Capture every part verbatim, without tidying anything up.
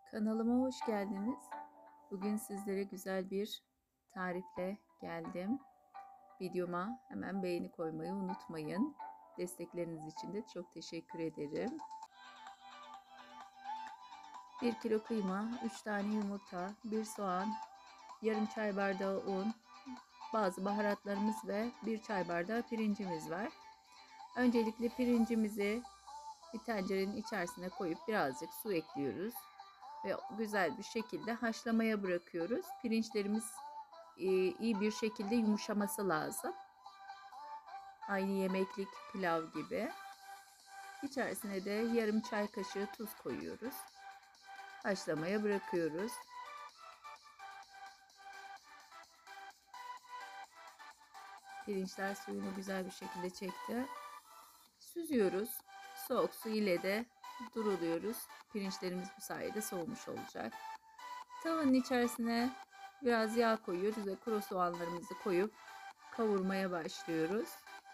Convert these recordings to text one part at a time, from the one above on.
Kanalıma hoş geldiniz. Bugün sizlere güzel bir tarifle geldim. Videoma hemen beğeni koymayı unutmayın. Destekleriniz için de çok teşekkür ederim. bir kilo kıyma, üç tane yumurta, bir soğan, yarım çay bardağı un, bazı baharatlarımız ve bir çay bardağı pirincimiz var. Öncelikle pirincimizi bir tencerenin içerisine koyup birazcık su ekliyoruz. Ve güzel bir şekilde haşlamaya bırakıyoruz. Pirinçlerimiz iyi bir şekilde yumuşaması lazım. Aynı yemeklik pilav gibi. İçerisine de yarım çay kaşığı tuz koyuyoruz. Haşlamaya bırakıyoruz. Pirinçler suyunu güzel bir şekilde çekti. Süzüyoruz. Soğuk su ile de duruluyoruz. Pirinçlerimiz bu sayede soğumuş olacak. Tavanın içerisine biraz yağ koyuyoruz ve kuru soğanlarımızı koyup kavurmaya başlıyoruz.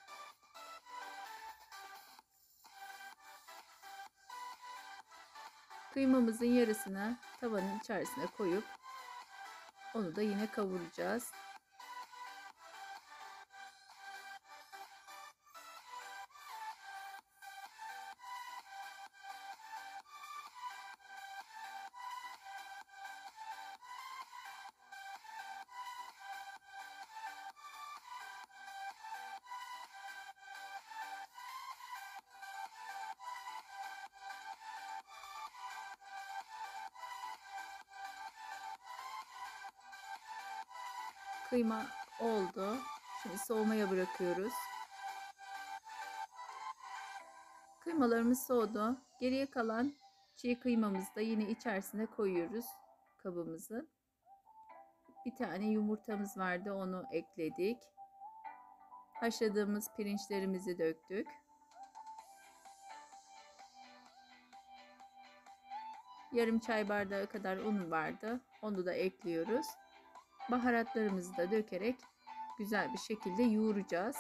Kıymamızın yarısını tavanın içerisine koyup onu da yine kavuracağız. Kıyma oldu. Şimdi soğumaya bırakıyoruz. Kıymalarımız soğudu. Geriye kalan çiğ kıymamızı da yine içerisine koyuyoruz kabımızı. Bir tane yumurtamız vardı, onu ekledik. Haşladığımız pirinçlerimizi döktük. Yarım çay bardağı kadar un vardı. Onu da ekliyoruz. Baharatlarımızı da dökerek güzel bir şekilde yoğuracağız.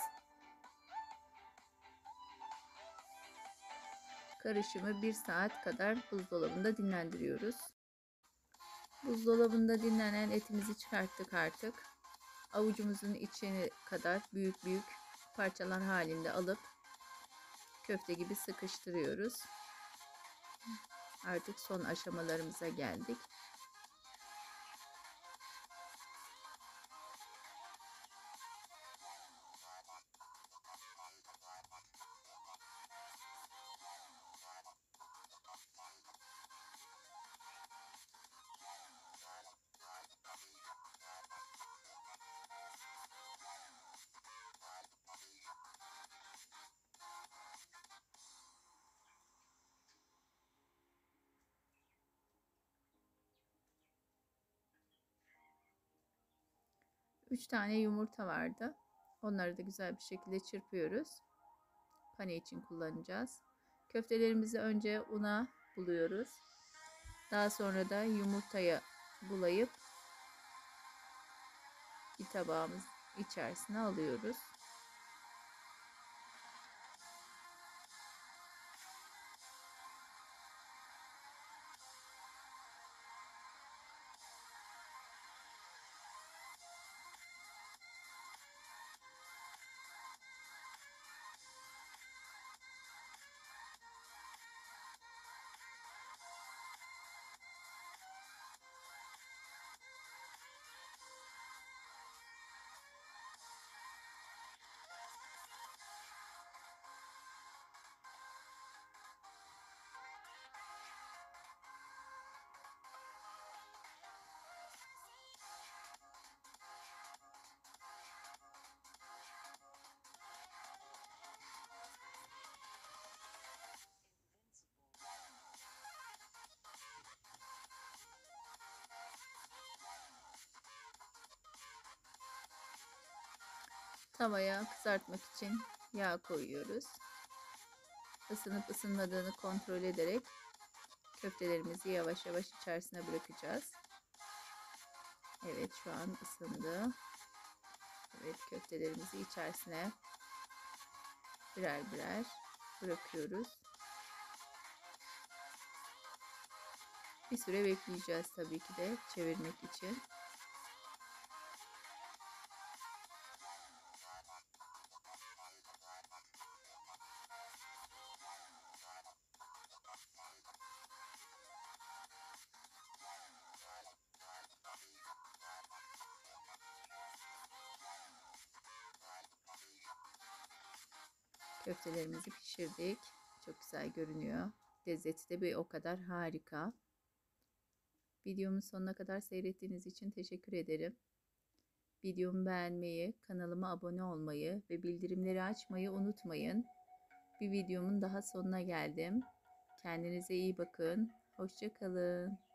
Karışımı bir saat kadar buzdolabında dinlendiriyoruz. Buzdolabında dinlenen etimizi çıkarttık artık. Avucumuzun içine kadar büyük büyük parçalar halinde alıp köfte gibi sıkıştırıyoruz. Artık son aşamalarımıza geldik. üç tane yumurta vardı. Onları da güzel bir şekilde çırpıyoruz. Pane için kullanacağız. Köftelerimizi önce una buluyoruz. Daha sonra da yumurtaya bulayıp bir tabağımız içerisine alıyoruz. Tavaya kızartmak için yağ koyuyoruz. Isınıp ısınmadığını kontrol ederek köftelerimizi yavaş yavaş içerisine bırakacağız. Evet, şu an ısındı. Evet, köftelerimizi içerisine birer birer bırakıyoruz. Bir süre bekleyeceğiz tabii ki de çevirmek için. Köftelerimizi pişirdik. Çok güzel görünüyor. Lezzeti de bir o kadar harika. Videomun sonuna kadar seyrettiğiniz için teşekkür ederim. Videomu beğenmeyi, kanalıma abone olmayı ve bildirimleri açmayı unutmayın. Bir videomun daha sonuna geldim. Kendinize iyi bakın. Hoşça kalın.